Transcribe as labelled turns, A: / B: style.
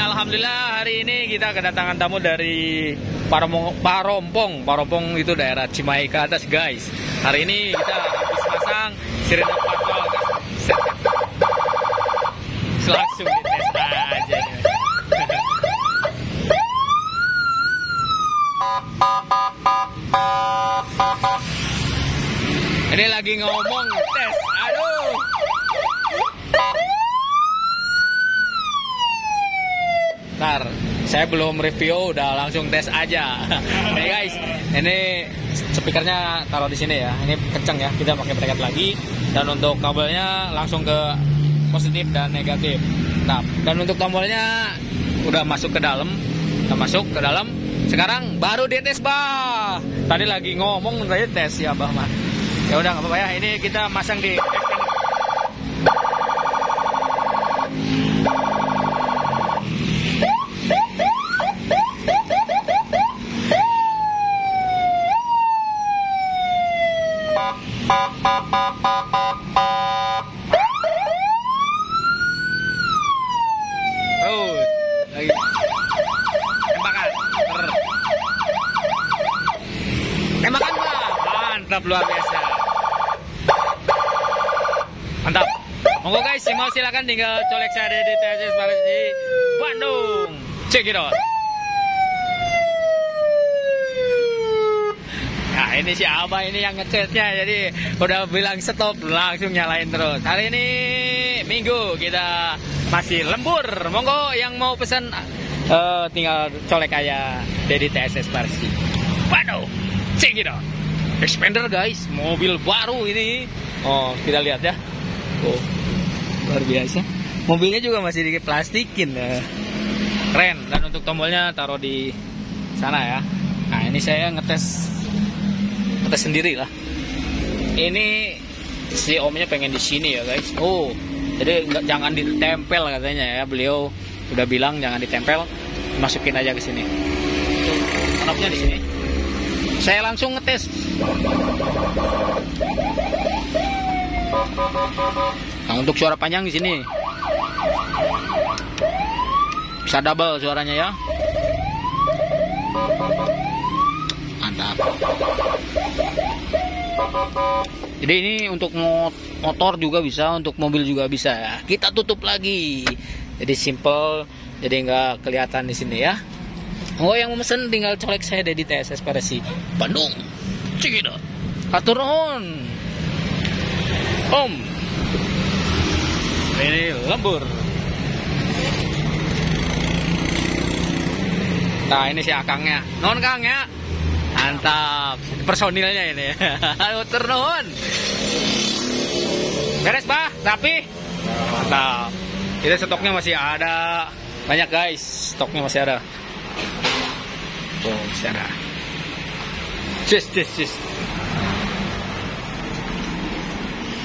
A: alhamdulillah hari ini kita kedatangan tamu dari Parompong. Parompong itu daerah Cimahi ke atas, guys. Hari ini kita habis pasang sirine patrol. Langsung dites aja. Ini lagi ngomong tes. Aduh. Ntar, saya belum review, udah langsung tes aja. Nih guys, ini speakernya taruh di sini ya. Ini kenceng ya, kita pakai bracket lagi. Dan untuk kabelnya langsung ke positif dan negatif. Nah, dan untuk tombolnya udah masuk ke dalam. Udah masuk ke dalam. Sekarang baru dites, bah. Tadi lagi ngomong saya tes ya, bah mah. Ya udah nggak apa-apa ya. Ini kita masang di lagi tembakan. Tembakan, bah. Mantap, luar biasa. Mantap. Monggo guys, yang mau silakan tinggal colek saya di TSS di Bandung. Check it out. Nah, ini si Abah ini yang ngecetnya, jadi udah bilang stop langsung nyalain terus. Hari ini Minggu kita masih lembur. Monggo yang mau pesan tinggal colek aja dari TSS Parsi Bandung. Check it out. Expander guys, mobil baru ini. Oh, kita lihat ya. Oh, luar biasa. Mobilnya juga masih diplastikin ya. Keren. Dan untuk tombolnya taruh di sana ya. Nah, ini saya ngetes sendiri lah. Ini si omnya pengen di sini ya guys. Oh, jadi jangan ditempel katanya ya. Beliau udah bilang jangan ditempel, masukin aja ke sini. Knopnya di sini. Saya langsung ngetes. Nah, untuk suara panjang di sini. Bisa double suaranya ya. Mantap. Jadi ini untuk motor juga bisa, untuk mobil juga bisa ya. Kita tutup lagi. Jadi simple, jadi nggak kelihatan di sini ya. Oh, yang mau mesen tinggal colek saya dari TSS Parsi Bandung. Cek itu. Atur nuhun. Om. Ini lembur. Nah, ini si akangnya. Non Kang ya. Mantap. Personilnya ini. Atur nuhun. Beres, Bah? Rapi? Mantap. Ini stoknya masih ada. Banyak guys, stoknya masih ada. Oh, masih ada. Cus.